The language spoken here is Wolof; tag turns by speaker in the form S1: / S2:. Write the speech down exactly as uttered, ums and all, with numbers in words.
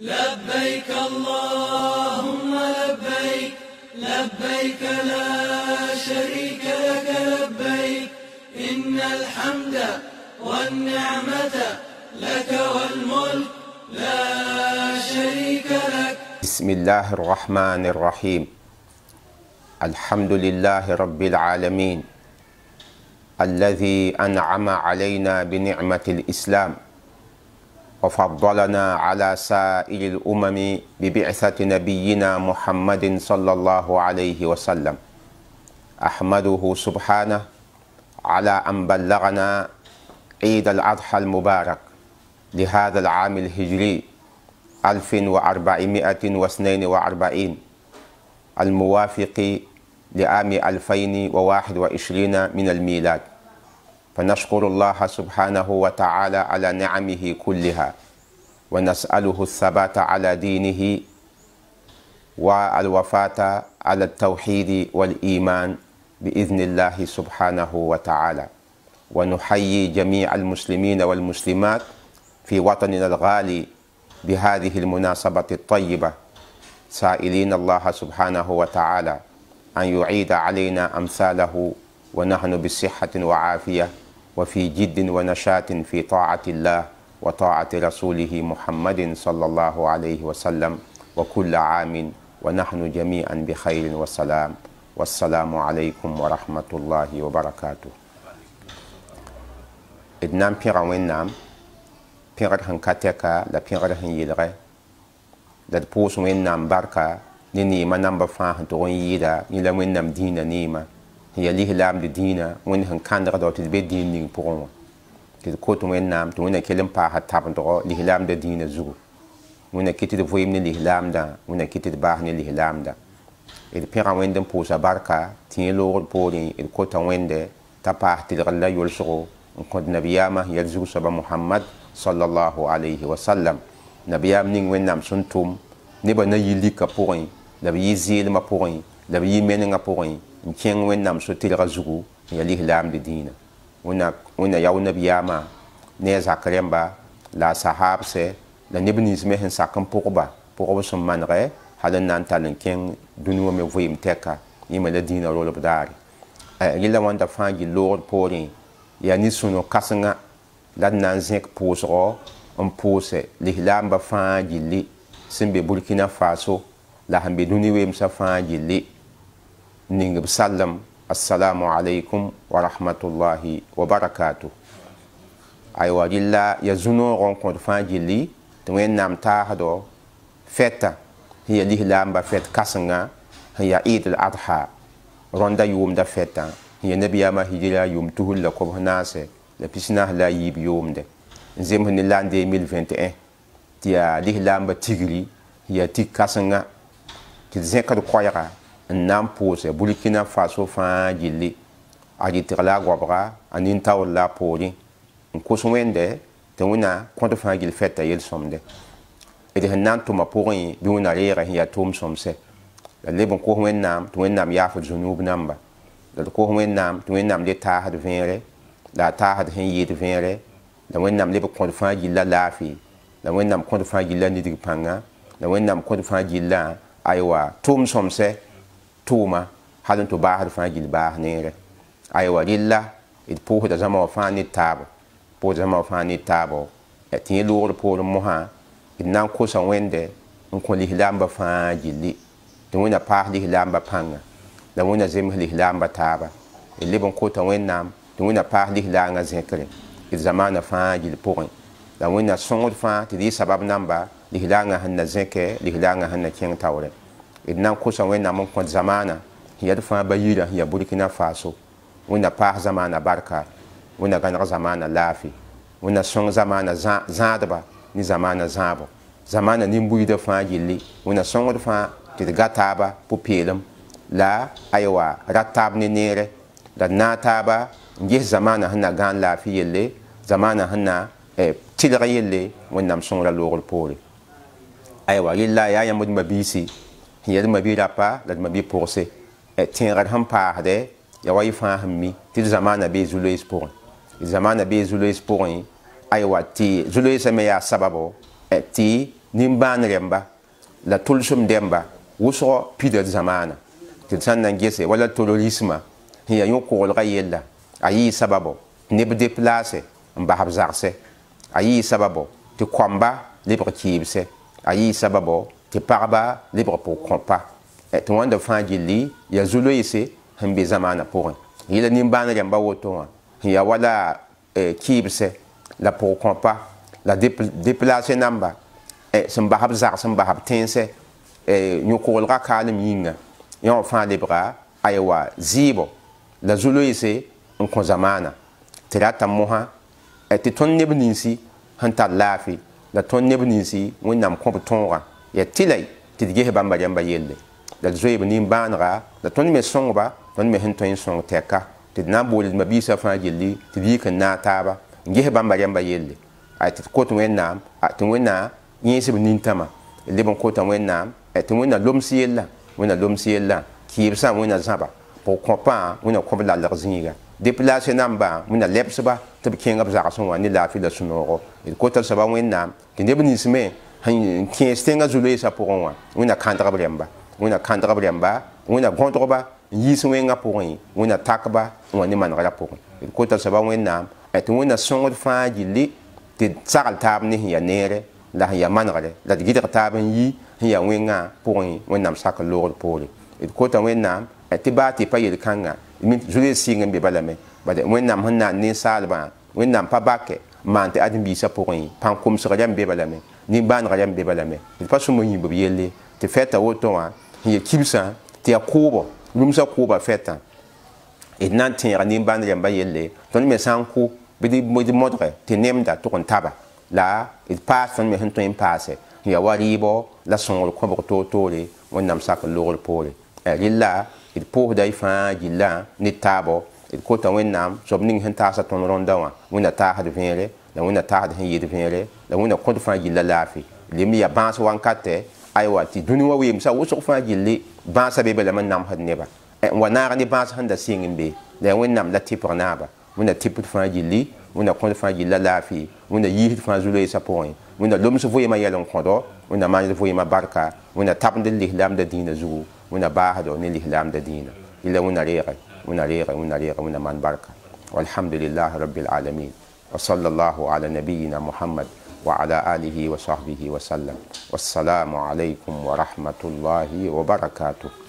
S1: لبيك اللهم لبيك لبيك لا شريك لك لبيك إن الحمد والنعمة لك والملك لا شريك لك.
S2: بسم الله الرحمن الرحيم. الحمد لله رب العالمين الذي أنعم علينا بنعمة الإسلام وفضلنا على سائر الأمم ببعثة نبينا محمد صلى الله عليه وسلم. أحمده سبحانه على أن بلغنا عيد الأضحى المبارك لهذا العام الهجري ألف وأربعمائة واثنين وأربعين الموافق لعام ألفين وواحد وعشرين من الميلاد. فنشكر الله سبحانه وتعالى على نعمه كلها ونسأله الثبات على دينه والوفاة على التوحيد والإيمان بإذن الله سبحانه وتعالى. ونحيي جميع المسلمين والمسلمات في وطننا الغالي بهذه المناسبة الطيبة، سائلين الله سبحانه وتعالى أن يعيد علينا أمثاله ونحن بصحة وعافية وفي جد ونشاط في طاعة الله وطاعة رسوله محمد صلى الله عليه وسلم، وكل عام ونحن جميعا بخير والسلام. والسلام عليكم ورحمة الله وبركاته. إدنام بيرا وينام بيرا هنكاتيكا لا بيرا هنيلغي لد بوس وينام باركا نيني ما نمبر فاهم تغن يدا نيلا وينام دينا نيما هي ليه لام دي دينا وين هن كان رضا تدبي دين نين بورون كده كوت وين نام تونا كلم با هتابن تغو ليه لام دي دينا زو وين كيتي دفوي من ليه لام دا وين كيتي دباهني ليه لام دا إذا بيرا وين دم بوسا باركا تين لور بوري إذا كوتا وين ده تباه تلغلا يلسغو نكون نبياما يلزغو سبا محمد صلى الله عليه وسلم. نبيام نين وين نام سنتوم نبا نيليكا بوري لبي يزيل ما بوري لبي يمنغا بوري نكين وين نام سوتيل غزغو يليه لام دي دينا ونا ونا ياو نبياما نيزا كريمبا لا صحاب سي لا نبنيز مهن ساكن بوغبا بوغبا سمان غي هذا نانتال نكين دونيو مي فويم تيكا يما لا دينا رول بداري يلا واندا فانجي لورد بوري يا نيسونو كاسنغا لا نانزيك بوسرو ام بوسه لهلام فانجي لي سمبي بوركينا فاسو لا همبي دونيو مي سفانجي لي نيغ بسلم السلام عليكم ورحمة الله وبركاته. أيوة جلا يزنو رونكون فانجي لي توين نام تاهدو فتا هي ليه لامبا فت كاسنغا هي عيد الأضحى روندا يوم دا فتا هي نبي ما هجرا يوم تهول لكم هناسه لبسنا لا يب يوم ده نزيم هن لان دي ألفين وواحد وعشرين تيا ليه لامبا تيغري هي تي كاسنغا كزيكا دو كويرا نام بوسه بوركينا فاسو فان جيلي اجي تغلا غوبرا انين تاول لا بوري نكوس وينده تونا كونت فان جيل فتا يل سومده ادي هنان توما بوري بيونا ريرا هي توم سومسه اللي بن كو وين نام تو وين نام يافو جنوب نامبا لا كو وين نام تو وين نام دي تاهد فينري لا تاهد هن يد فينري لا وين نام لي بكون فان جيل لا لافي لا وين نام كونت فان جيل لا ندي بانغا لا وين نام كونت فان جيل لا ايوا توم سومسه توما هادن تو باهر فان جيل باه نيره ايوا لله اد بوه دا زما فان ني تابو بو زما فان ني تابو اتي لور بول موها اد نان كوسا وينده نكون لي لامبا فان جيلي تونا باه لي لامبا بانغا دا ونا زم لي لامبا تابا اللي بون كوتا وين نام تونا باه لي لانغا زكرين اد زمانه فان جيل بوين دا ونا سونغ فان تي سبب نامبا لي لانغا هن زكه لي لانغا هن كين تاوره إدنا كوسا وين نامون كون زمانا هي دفع بيرا هي بوركينا فاسو وين باه زمانا باركا وين غان زمانا لافي وين سون زمانا زادبا ني زمانا زابو زمانا نيمبوي دفع جيلي وين سون دفع تدغاتابا بوبيلم لا ايوا راتاب ني نيره دا ناتابا نجي زمانا هنا غان لافي يلي زمانا هنا تيلغا يلي وين نام سون لا لوغل بوري ايوا يلا يا يمود مبيسي هي ما بي رابا لا ما بي بورسي تين راد هم باهده يا واي فاهمي تي زمان بي زولو سبور زمان بي زولو سبور ايوا تي زولو سميا سببو تي nimbaan rẽmba la tʋlsem dẽmba wʋsgɔ pida d zamaana tɩ d sãn na n gese wala terrorisma sẽn yaa yõ-koglgã yella a yɩɩ sababo neb deplaase n basb zagse a yɩɩ sababo tɩ kɔmba lebg kɩɩbse a yɩɩ sababo tɩ pagba lebg pʋg-kõpa tɩ wãnda fãa gilli yaa zu-loeese sẽn be zamaana pʋgẽ yɩla nimbaan rẽmba woto wã sẽn yaa wala kɩɩbse la pʋg-kõpa la deplaase namba sẽn basb zag sẽn basb tẽense yõ-koglgã kaalem yĩnga yã wã fãa lebga aywa zɩɩbo la zu-loeese n kõ zamaana tɩ rata mosã tɩ tõnd neb ninsi sẽn tar laafɩ la tõnd neb ninsi wẽnnaam kõ b tõogã yaa tɩla tɩ d ges bãmba rẽmba yelle la d zoeeb nimbãanega la tõnd me sõngba tõnd me sẽn tõe n sõng tɛka tɩ d na n booled mabiisã fãa gilli tɩ d yik n naag taaba n ges bãmba rẽmba yelle tɩ d kot wẽnnaam tɩ wẽnna yẽesb nintãma d leb n kota wẽnnaam tɩ wẽnna loms yella wẽnna loms yella kɩɩbsã wẽnna zãba pʋg-kõpã wẽnna kõ b lalg zĩiga deplaase nambã wẽnna lɛbsba tɩ b kẽng b zagsẽ wã ne laafɩ la sũ-noogo d kota soaba wẽnnaam tɩ neb nins me n kẽes tẽngã zu-loeesã pʋgẽ wã wẽnna kãndg b rẽmba wẽnna kãndg b rẽmba wẽnna gõdgba n yiis wẽngã pʋgẽ wẽnna takba n wa ne mangrã pʋgẽ d kota soaba wẽnnaam tɩ wẽnna sõngd fãa gilli tɩ d sagl taab ne sẽn yaa neere la sẽn yaa manegre la d gɩdg taab n yi sẽn yaa wẽngã pʋgẽ wẽnnaam sak n loogd poore d kota wẽnnaam tɩ baa tɩ pa yel-kãngã zu-loees sɩng n be balame wẽnnaam sẽn naan ninsaalbã wẽnnaam pa bakɛ n maan tɩ ãdem-biisã pʋgẽ pãn-komsg rãmb be balame nimbãaneg rãmb be balame d pa sõm n yĩmb b yelle tɩ fɛta woto wã sẽn yaa kibsã tɩ yaa kʋʋbɔ rũmsã kʋʋba fɛtã d na n tẽega nimbãan rãmbã yelle tõnd me sã n kʋ bɩ d modge tɩ nemda tʋg n taba la d paas tõnd me sẽn tõe n paase sẽn yaa wa rɩɩbɔ la sõngr kõbg toor-toore wẽnnaam sak n loogr poore rɩlla d pʋʋsda y fãa gillã ne taabɔ d kota wẽnnaam soab ning sẽn taasa tõnd rõnda wã wẽnna taasd vẽere la wẽnna taasd sẽn yɩɩd vẽere la wẽnna kõd fãa gilla laafɩ lem yaa bãas wãnkatɛ aywa tɩ dũni wã weemsã wʋsg fãa gilli bãasã be bala n namsd neba n wa naag ne bãas sẽn da sɩng n be la wẽnnaam la tɩpg naaba wẽnna tɩpd fãa gilli wẽnna kõd fãa gilla laafɩ wẽnna yiisd fãa zu-loeesã pʋgẽ wẽnna loms voeemã yɛl n kõdɔ wẽnna maand voeemã barka wẽnna tabnd d lislaamda dĩinã zugu wẽnna baasdɔ ne lislaamda dĩinã ila wẽnna reege wẽnna reege wẽnna reege wẽnna maan barka walhamdulillahi rabbil alamin wa sallallahu ala nabiyina muhammad wa ala alihi wa sahbihi wa sallam wassalamu alaikum wa rahmatullahi wa barakatuh